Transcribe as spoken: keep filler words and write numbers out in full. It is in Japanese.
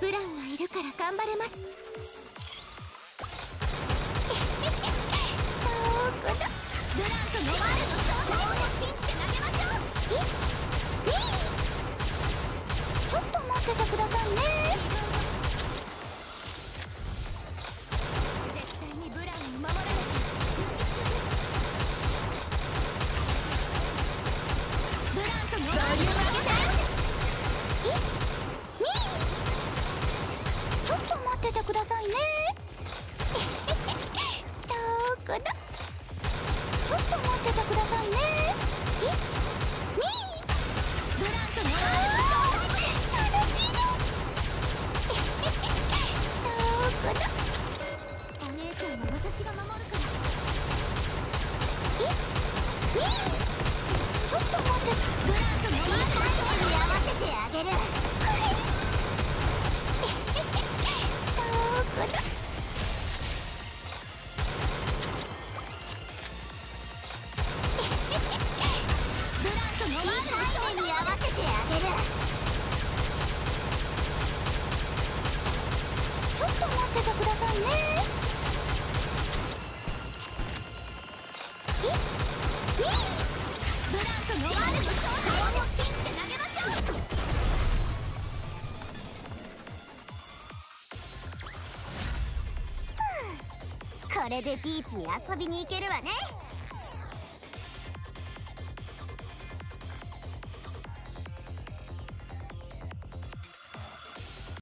ブランがいるから頑張れます。どこだ。ブランとノワールの正体を信じて投げましょう。いち、に、ちょっと待っててくださいね。絶対にブランを守らなきゃ。ブランとノワールを投げて。いち、に、ちょっと待っててくださいね。どこだ。ちょっと待っててくださいね。いち、に、ブランとノワールの正体楽しいです。どこだ。お姉ちゃんは私が守るから。いち、に、ちょっと待って。ブランとノワールの正体に合わせてあげる。どこだ。ノワールの正体に合わせてあげる。ちょっと待っててくださいね。いち、に、ブランとノワールの正体を信じて投げましょう。これでビーチに遊びに行けるわね。